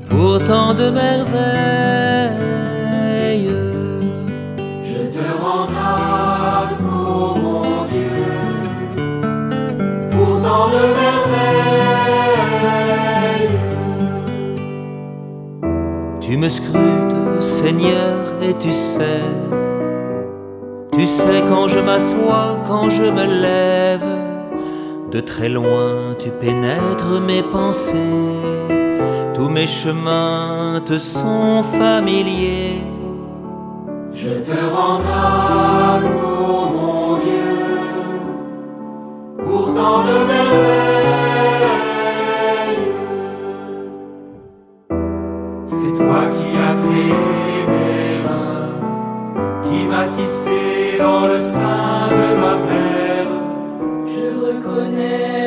pour tant de merveilles. Je te rends grâce, ô mon Dieu, pour tant de merveilles. Tu me scrutes, Seigneur, et tu sais quand je m'assois, quand je me lève. De très loin tu pénètres mes pensées, tous mes chemins te sont familiers. Je te rends grâce, ô mon Dieu, pour tant de merveilles. C'est toi qui as créé mes reins, qui m'as tissé dans le sein de ma mère. Je reconnais